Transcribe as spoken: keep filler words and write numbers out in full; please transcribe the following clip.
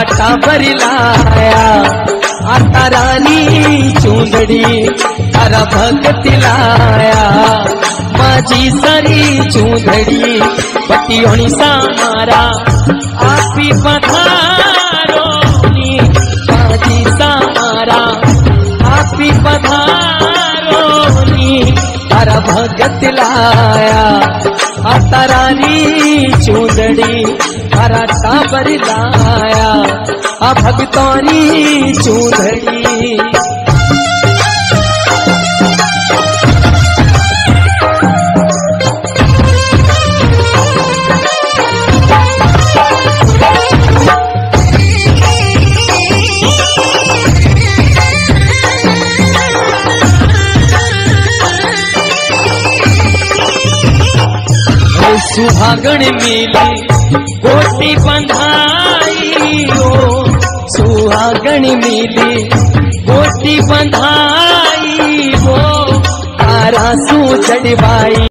तारा टाबर लाया आता रानी चूंदड़ी तारा भगत लाया माझी सारी चूंदड़ी पटी होनी सारा आपी पधारो नी माझी सारा आपी पधारो नी तारा भगत लाया आता रानी चूंदड़ी तारा टाबर लाया आ भगतौनी चूंदड़ी। सुहागण मिली गोटी बंधाई ओ सुहागण मिली गोटी बंधाई वो तारा सू चढ़वाई।